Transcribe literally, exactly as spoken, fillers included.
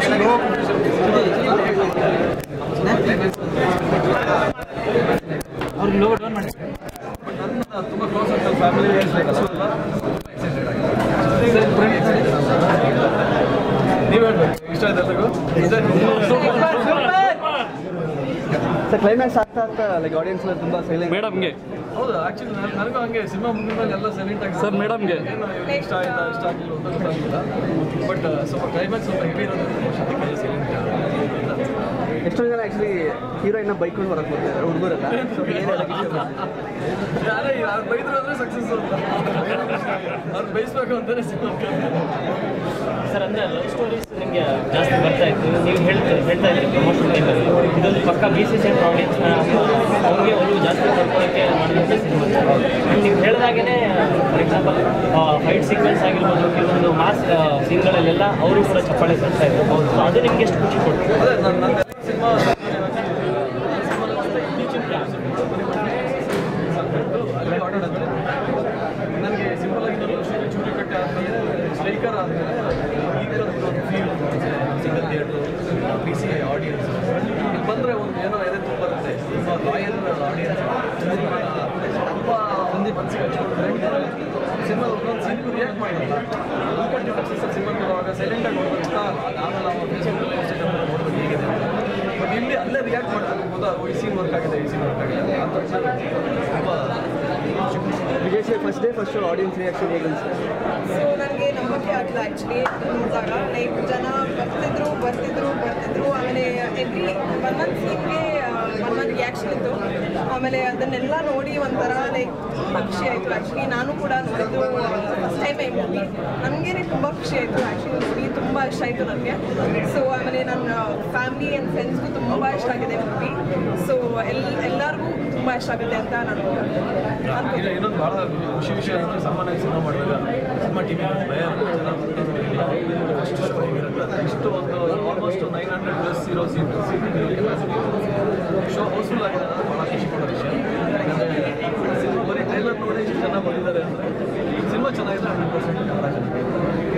ಅವ್ರಿಗೆ logo down ಮಾಡಿ ತುಂಬ ಕ್ಲೋಸ್ ಆಗ್ತದೆ ಫ್ಯಾಮಿಲಿ ನೀವು ಹೇಳ್ಬೇಕು ಇಷ್ಟ ಆಯ್ತು ಸರ್ ಕ್ಲೈಮ್ಯಾಕ್ಸ್ ಆಗ್ತಾ ಆಗ್ತಾ ಲೈಕ್ ಆಡಿಯನ್ಸ್ ತುಂಬ ಸೈಲೆಂಟ್ ಮೇಡಮ್ಗೆ ಹೌದು ಆ್ಯಕ್ಚುಲಿ ನಾನು ನನಗೂ ಹಂಗೆ ಸಿನಿಮಾ ಮುಗಿದ್ಮೇಲೆ ಎಲ್ಲ ಸೈಲೆಂಟ್ ಆಗಿ ಸರ್ ಮೇಡಮ್ಗೆ ಏನು ಇಷ್ಟ ಆಯ್ತಾ ಇಷ್ಟ ಆಗಿಲ್ಲ ಅಂತ ಗೊತ್ತಾಗಿಲ್ಲ ಬಟ್ ಸ್ವಲ್ಪ ಕ್ಲೈಮ್ಯಾಕ್ಸ್ ಸ್ವಲ್ಪ ಹೆವಿ ಇರೋದು ಸೈಲೆಂಟ್ ಎಷ್ಟೊಂದು ಜನ ಆ್ಯಕ್ಚುಲಿ ಹೀರೋಯಿನ್ನ ಬೈಕೊಂಡು ಹೊರಗೆ ಬರ್ತಾರೆ ಹುಡುಗರೆಲ್ಲ ಯಾರೇ ಯಾರು ಬೈದ್ರು ಅಂದರೆ ಸಕ್ಸಸ್ ಅಂತ ಅವ್ರು ಬೈಸ್ಬೇಕು ಅಂತಲೇ ಸಿನಿಮಾ ಸರ್ ಅಂದರೆ ಲವ್ ಸ್ಟೋರೀಸ್ ನಿಮಗೆ ಜಾಸ್ತಿ ಬರ್ತಾ ಇತ್ತು ನೀವು ಹೇಳ್ತಾ ಹೇಳ್ತಾ ಇದ್ದೀರಿ ಪ್ರಮೋಷನ್ ಟೈಮಲ್ಲಿ ಇದೊಂದು ಪಕ್ಕ ಬಿ ಸಿ ಸಿ ಎಂ ಆಡಿಯನ್ಸ್ನ ಅವ್ರಿಗೆ ಒಲವು ಜಾಸ್ತಿ ಪಡ್ಕೊಳ್ಳೋಕ್ಕೆ ಮಾಡಿದಂಥ ಸಿನಿಮಾ ಆ್ಯಂಡ್ ನೀವು ಹೇಳಿದಾಗೇ ಫಾರ್ ಎಕ್ಸಾಂಪಲ್ ಫೈಟ್ ಸೀಕ್ವೆನ್ಸ್ ಆಗಿರ್ಬೋದು ಕೆಲವೊಂದು ಮಾಸ್ ಸೀನ್ಗಳಲ್ಲೆಲ್ಲ ಅವರು ಕೂಡ ಚಪ್ಪಾಳೆ ತರ್ತಾ ಇದ್ರು ಸೊ ಅದು ನಿಮ್ಗೆ ಎಷ್ಟು ಖುಷಿ ಕೊಡ್ತು ಅದೇ ನನ್ನ ನನ್ನ ಸಿನಿಮಾ ಅಲ್ಲಿ ಆಡೋದಂದ್ರೆ ನನಗೆ ಸಿಂಪಲ್ ಆಗಿ ನಾನು ಚೂರಿ ಕಟ್ಟೆ ಆದಮೇಲೆ ಸ್ಟ್ರೈಕರ್ ಆದಮೇಲೆ ಈ ಥರದ್ದು ಒಂದು feel single theatre P C I audience ಇಲ್ಲಿ ಬಂದರೆ ಒಂದು ಏನೋ ಎದೆ ತುಂಬ ಬರುತ್ತೆ ತುಂಬ ಲಾಯಲ್ ಆಡಿಯನ್ಸ್ ತುಂಬ ಒಂದೇ ಮನಸ್ಸಿಗೆ ಹಚ್ಕೊಂಡ್ರೆ ಸಿನಿಮಾ ಒಂದೊಂದು ಸೀನ್ಗೂ ರಿಯಾಕ್ಟ್ ಮಾಡಿಲ್ಲ ಕಂಟಿನ್ಯೂ ಸಕ್ಸಸ್ ಸಿನಿಮಾ ನೋಡುವಾಗ ಸೈಲೆಂಟಾಗಿ ನೋಡ್ಬೇಕು ಆಮೇಲೆ ನಾವು ನೋಡ್ಬೇಕು ಹೇಗಿದೆ ಬಟ್ ಇಲ್ಲಿ ಅಲ್ಲೇ ರಿಯಾಕ್ಟ್ ಮಾಡಬೇಕು ಗೊತ್ತಾ ಈ ಸೀನ್ ವರ್ಕ್ ಆಗಿದೆ ಈ ಸೀನ್ ವರ್ಕ್ ಆಗಿದೆ ಅಂತ ತುಂಬ Vijay sir first day first audience reaction ಹೇಗೆ ಅನಿಸ್ತು? ಸೊ ನನಗೆ ನಂಬಕ್ಕೆ ಆಗಿಲ್ಲ ಆ್ಯಕ್ಚುಲಿ ನೋಡಿದಾಗ ಲೈಕ್ ಜನ ಬರ್ತಿದ್ರು ಬರ್ತಿದ್ರು ಬರ್ತಿದ್ರು ಆಮೇಲೆ ಎವ್ರಿ ಒಂದೊಂದು ಸೀನ್ಗೆ ಒಂದೊಂದು ರಿಯಾಕ್ಷನ್ ಇತ್ತು ಆಮೇಲೆ ಅದನ್ನೆಲ್ಲ ನೋಡಿ ಒಂಥರ ಲೈಕ್ ತುಂಬ ಖುಷಿ ಆಯಿತು ಆ್ಯಕ್ಚುಲಿ ನಾನು ಕೂಡ ನೋಡಿದ್ದು ಫಸ್ಟ್ ಟೈಮ್ ಈ ಮೂವಿ ನನಗೇನೆ ತುಂಬ ಖುಷಿ ಆಯಿತು ಆ್ಯಕ್ಚುಲಿ ಮೂವಿ ತುಂಬ ಇಷ್ಟ ಆಯಿತು ನನಗೆ ಸೊ ಆಮೇಲೆ ನನ್ನ ಫ್ಯಾಮಿಲಿ ಆ್ಯಂಡ್ ಫ್ರೆಂಡ್ಸ್ಗೂ ತುಂಬ ಇಷ್ಟ ಆಗಿದೆ ಮೂವಿ ಸೊ ಎಲ್ ಎಲ್ಲರಿಗೂ ತುಂಬ ಇಷ್ಟ ಆಗುತ್ತೆ ಅಂತ ನಾನು ಇಲ್ಲ ಇನ್ನೊಂದು ಭಾಳ ಖುಷಿ ವಿಷಯ ಅಂದರೆ ಸಾಮಾನ್ಯವಾಗಿ ಸಿನಿಮಾ ಮಾಡಿದಾಗ ಸಿನಿಮಾ ಟಿ ವಿ ಭಯ ಅಷ್ಟು ಶೋ ಹೇಗಿರುತ್ತೆ ಇಷ್ಟು ಒಂದು ಆಲ್ಮೋಸ್ಟ್ ನೈನ್ ಹಂಡ್ರೆಡ್ ಪ್ಲಸ್ ಇರೋ ಸೀಟ್ ಸೀಟಿಂಗ್ ಕೆಪಾಸಿಟಿ